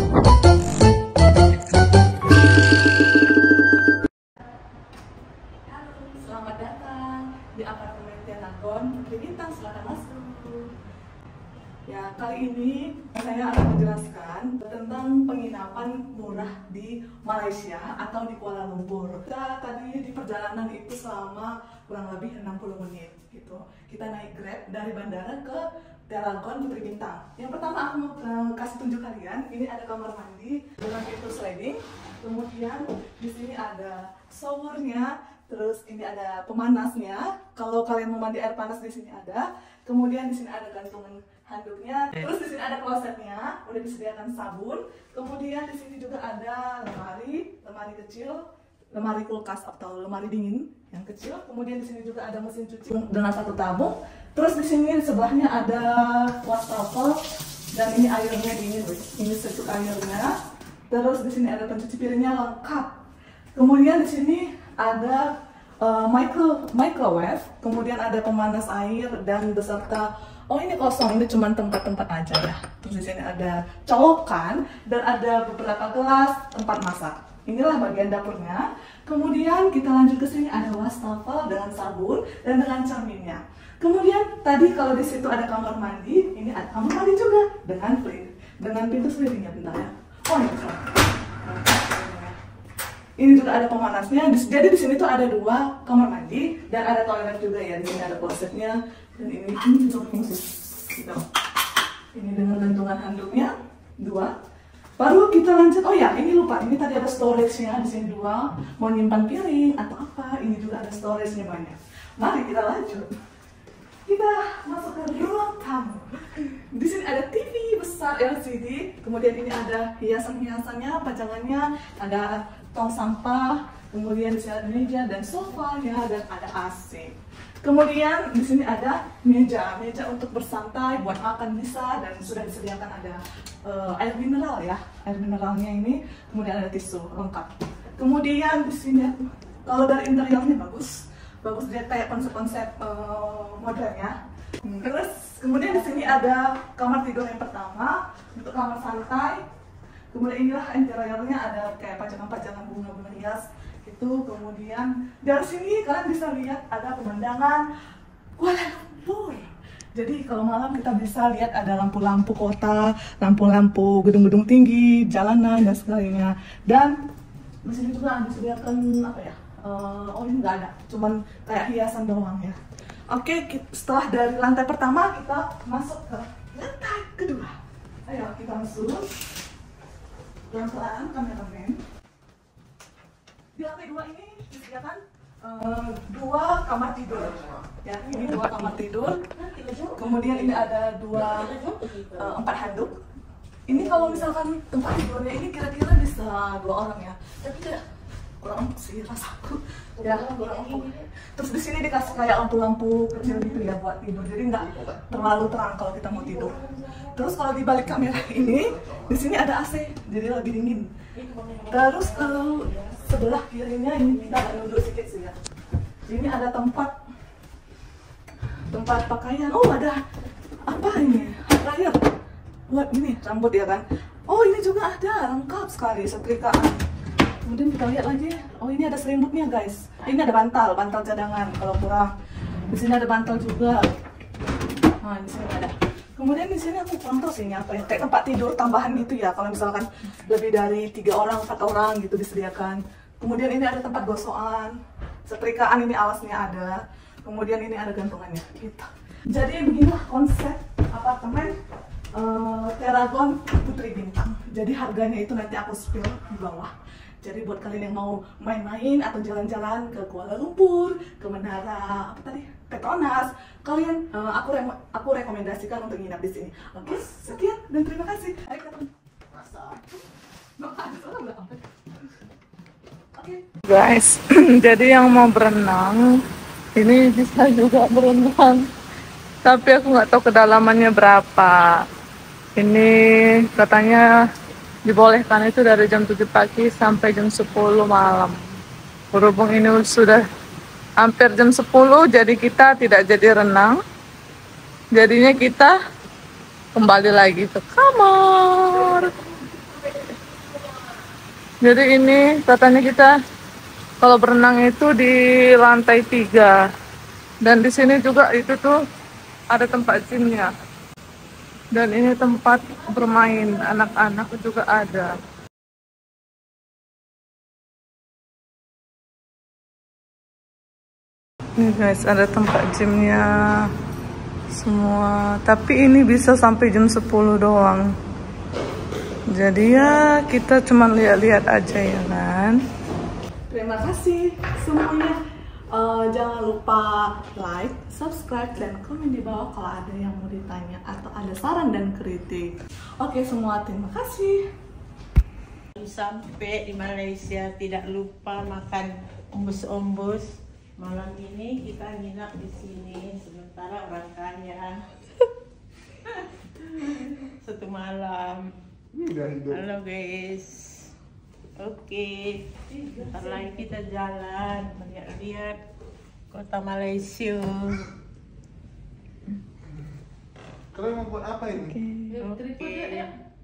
Selamat datang di apartemen Tenagon Putri Bintang, silakan masuk. Ya, kali ini saya akan menjelaskan tentang penginapan murah di Malaysia atau di Kuala Lumpur. Kita tadi di perjalanan itu selama kurang lebih 60 menit gitu. Kita naik Grab dari bandara ke Tenagon Putri Bintang. Yang pertama aku mau kasih tunjuk kalian, ini ada kamar mandi dengan pintu sliding. Kemudian di sini ada showernya. Terus ini ada pemanasnya. Kalau kalian mau mandi air panas di sini ada. Kemudian di sini ada gantungan handuknya. Terus di sini ada klosetnya, udah disediakan sabun. Kemudian di sini juga ada lemari kecil, lemari kulkas atau lemari dingin yang kecil. Kemudian di sini juga ada mesin cuci dengan satu tabung. Terus di sini sebelahnya ada wastafel dan ini airnya dingin, ini sejuk airnya. Terus di sini ada pencuci piringnya lengkap. Kemudian di sini ada microwave, kemudian ada pemanas air dan beserta, oh ini kosong, ini cuma tempat-tempat aja ya. Terus di sini ada colokan dan ada beberapa gelas tempat masak. Inilah bagian dapurnya. Kemudian kita lanjut ke sini, ada wastafel dengan sabun dan dengan cerminnya. Kemudian tadi kalau di situ ada kamar mandi, ini ada kamar mandi juga dengan pintu slidingnya, bentar ya. Oh ini ini juga ada pemanasnya. Jadi di sini tuh ada dua kamar mandi dan ada toilet juga ya. Di sini ada klosetnya dan ini juga khusus. Gitu. Ini dengan gantungan handuknya dua. Baru kita lanjut. Oh ya, ini lupa. Ini tadi ada storage-nya di sini dua. Mau nyimpan piring atau apa? Ini juga ada storage-nya banyak. Mari kita lanjut. Kita masuk ke ruang tamu. Di sini ada TV besar LCD. Kemudian ini ada hiasan-hiasannya, pajangannya, ada tong sampah, kemudian di sini ada meja dan sofanya dan ada AC. Kemudian di sini ada meja untuk bersantai, buat makan bisa, dan sudah disediakan ada air mineral ya, air mineralnya ini. Kemudian ada tisu lengkap. Kemudian di sini kalau dari interiornya bagus dia kayak konsep-konsep modernnya. Terus kemudian di sini ada kamar tidur yang pertama untuk kamar santai. Kemudian inilah interiornya, ada kayak pajangan-pajangan bunga-bunga hias itu. Kemudian dari sini kalian bisa lihat ada pemandangan Kuala Lumpur. Jadi kalau malam kita bisa lihat ada lampu-lampu kota, lampu-lampu gedung-gedung tinggi, jalanan dan sebagainya. Dan di sini juga disediakan apa ya? Oh ini nggak ada, cuman kayak hiasan doang ya. Oke, setelah dari lantai pertama kita masuk ke lantai kedua. Ayo kita masuk. Pelan-pelan kameramen. Di lantai 2 ini disediakan dua kamar tidur. Ya, ini dua kamar tidur. Kemudian ini ada empat handuk. Ini kalau misalkan tempat tidurnya ini kira-kira bisa 2 orang ya. Tapi tidak kurang empuk sih rasaku. Ya, kurang empuk. Terus di sini dikasih kayak lampu-lampu kecil gitu ya buat tidur. Jadi nggak terlalu terang kalau kita mau tidur. Terus kalau di balik kamera ini, di sini ada AC, jadi lebih dingin. Terus sebelah kirinya ini kita agak nunduk sedikit sih ya. Ini ada tempat pakaian. Oh ada apa ini? Hair dryer. Buat ini rambut ya kan. Oh ini juga ada, lengkap sekali, setrikaan. Kemudian kita lihat lagi. Oh ini ada selimutnya guys. Ini ada bantal cadangan kalau kurang. Di sini ada bantal juga. Nah di sini ada. Kemudian di sini aku contoh sih apa ya, kayak tempat tidur tambahan gitu ya. Kalau misalkan lebih dari 3 orang, 4 orang gitu disediakan. Kemudian ini ada tempat gosokan, setrikaan, ini alasnya ada. Kemudian ini ada gantungannya gitu. Jadi beginilah konsep apartemen Tenagon Putri Bintang. Jadi harganya itu nanti aku spill di bawah. Jadi buat kalian yang mau main-main atau jalan-jalan ke Kuala Lumpur, ke Menara apa tadi, Petronas, kalian aku rekomendasikan untuk nginap di sini. Oke, sekian dan terima kasih. Ayo kita guys, jadi yang mau berenang ini bisa juga berenang, tapi aku nggak tahu kedalamannya berapa. Ini katanya dibolehkan itu dari jam 7 pagi sampai jam 10 malam. Berhubung ini sudah hampir jam 10, jadi kita tidak jadi renang. Jadinya kita kembali lagi ke kamar. Jadi ini katanya kita kalau berenang itu di lantai 3. Dan di sini juga itu tuh ada tempat gymnya. Dan ini tempat bermain anak-anak juga ada. Nih guys, ada tempat gymnya semua. Tapi ini bisa sampai jam 10 doang. Jadi ya kita cuma lihat-lihat aja ya kan. Terima kasih semuanya. Jangan lupa like, subscribe, dan komen di bawah kalau ada yang mau ditanya atau ada saran dan kritik. Oke semua, terima kasih. Sampai di Malaysia tidak lupa makan ombus-ombus. Malam ini kita nginap di sini sementara orang kaya. Satu malam. Halo guys. Oke, ntar lagi kita jalan melihat-lihat kota Malaysia. Kalian mau buat apa ini? Oke.